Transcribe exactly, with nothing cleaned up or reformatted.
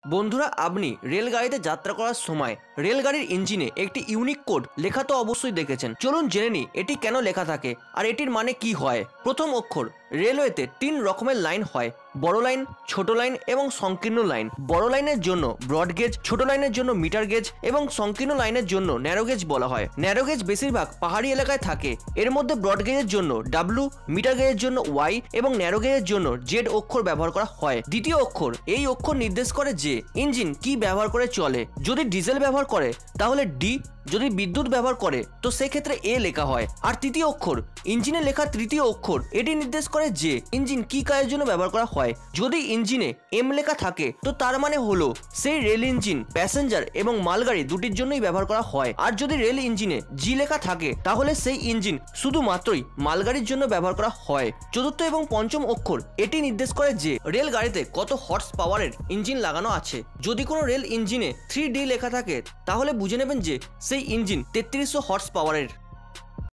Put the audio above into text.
বন্ধুরা, আপনি রেলগাড়িতে যাত্রা করার সময় রেলগাড়ির ইঞ্জিনে একটি ইউনিক কোড লেখা তো অবশ্যই দেখেছেন। চলুন জেনে নিই এটি কেন লেখা থাকে আর এটির মানে কি হয়। প্রথম অক্ষর। রেলওয়েতে তিন রকমের লাইন হয়, বড় লাইন, ছোট লাইন এবং সংকীর্ণ লাইন। বড় লাইনের জন্য ব্রড গেজ, ছোট লাইনের জন্য মিটার গেজ এবং সংকীর্ণ লাইনের জন্য ন্যারো গেজ বলা হয়। ন্যারো গেজ বেশিরভাগ পাহাড়ি এলাকায় থাকে। এর মধ্যে ব্রড গেজের জন্য ডাব্লু, মিটার গেজের জন্য ওয়াই এবং ন্যারো গেজের জন্য জেড অক্ষর ব্যবহার করা হয়। দ্বিতীয় অক্ষর। এই অক্ষর নির্দেশ করে যে ইঞ্জিন কি ব্যবহার করে চলে। যদি ডিজেল ব্যবহার করে তাহলে ডি, যদি বিদ্যুৎ ব্যবহার করে তো সেক্ষেত্রে এ লেখা হয়। আর তৃতীয় অক্ষর। ইঞ্জিনে লেখা তৃতীয় অক্ষর এটি নির্দেশ করে যে ইঞ্জিন কি কাজের জন্য ব্যবহার করা হয়। যদি ইঞ্জিনে এম লেখা থাকে তো তার মানে হলো সেই রেল ইঞ্জিন প্যাসেঞ্জার এবং মালগাড়ি দুটির জন্যই ব্যবহার করা হয়। আর যদি রেল ইঞ্জিনে জি লেখা থাকে তাহলে সেই ইঞ্জিন শুধুমাত্রই মালগাড়ির জন্য ব্যবহার করা হয়। চতুর্থ এবং পঞ্চম অক্ষর এটি নির্দেশ করে যে রেল গাড়িতে কত হর্স পাওয়ারের ইঞ্জিন লাগানো আছে। যদি কোনো রেল ইঞ্জিনে থ্রি ডি লেখা থাকে তাহলে বুঝে নেবেন যে সেই ইঞ্জিন তেত্রিশশো হর্স পাওয়ারের।